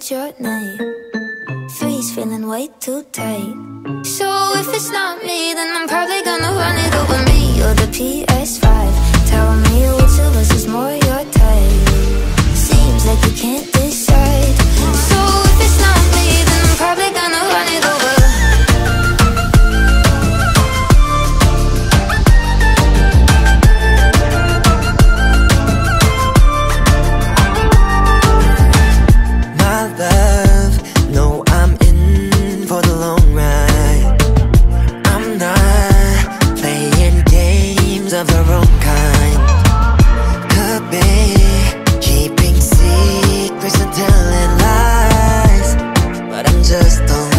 what's your name? Three's feeling way too tight. So if it's not me, then I'm probably gonna run it over me or the PS5. Tell me which of us is more your type. Seems like you can't decide. So if it's not me, then I'm probably gonna run it over. Of the wrong kind. Could be keeping secrets and telling lies, but I'm just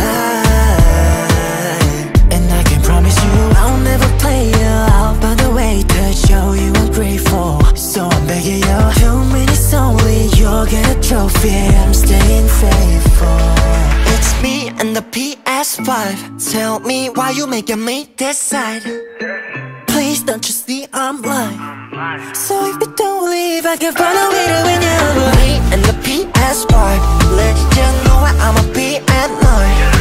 alive. And I can promise you I'll never play you out, by the way to show you I'm grateful. So I'm begging you, 2 minutes only, you'll get a trophy. I'm staying faithful. It's me and the PS5. Tell me why you making me decide. Please don't you see I'm lying? So if you don't leave, I can find a way to win you over. Me and the PS5, let you know where I'ma be at night.